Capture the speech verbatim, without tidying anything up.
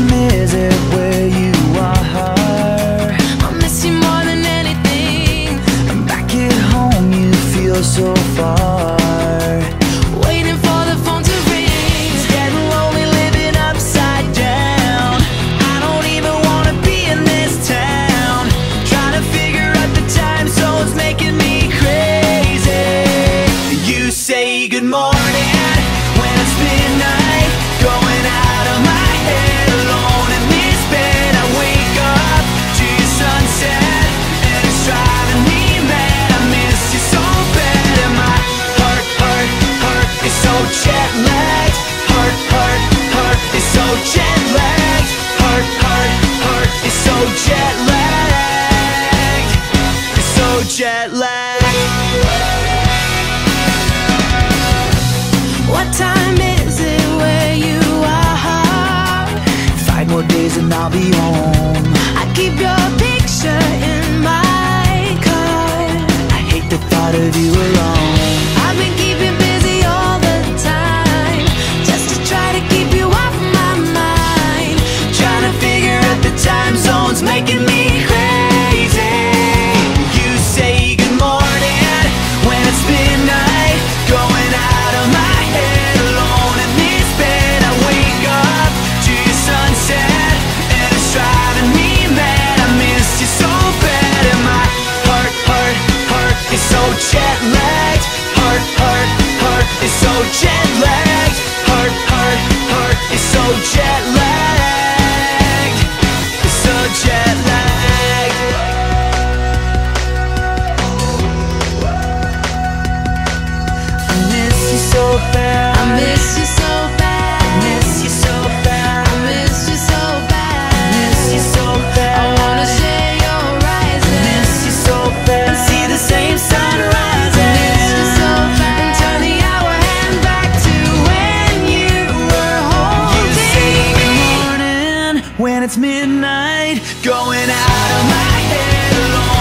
time is it where you are? I miss you more than anything. And back at home you feel so far, Waiting for the phone to ring. it's getting lonely living upside down. I don't even wanna be in this town, trying to figure out the time zones making me crazy. You say good morning when it's midnight, going out of my head alone in this bed. I wake up to your sunset and it's driving me mad. I miss you so bad and my heart, heart, heart is so jet lagged. Heart, heart, heart is so jet lagged. Heart, heart, heart is so jet lagged. It's so jet lagged. What time is it where you are? Five more days and I'll be home. I keep your picture in my car. I hate the thought of you alone. I've been keeping busy all the time, just to try to keep you off my mind. Trying to figure out the time zones making me crazy. You say good morning when it's midnight, going out of my head alone in this bed. I wake up to your sunset and it's driving me mad. I miss you so bad and my heart, heart, heart is so jet lagged. Heart, heart, heart is so jet lagged. Heart, heart, heart is so jet lagged. It's so jet lagged. I miss you so bad. I miss you so bad. I miss you so bad. I miss you so bad. I miss you so bad. I wanna share your rising. Miss you so bad. And see the same sunrise. I miss you so bad. And turn the hour hand back to when you were You say holding good me. morning when it's midnight, going out of my head alone.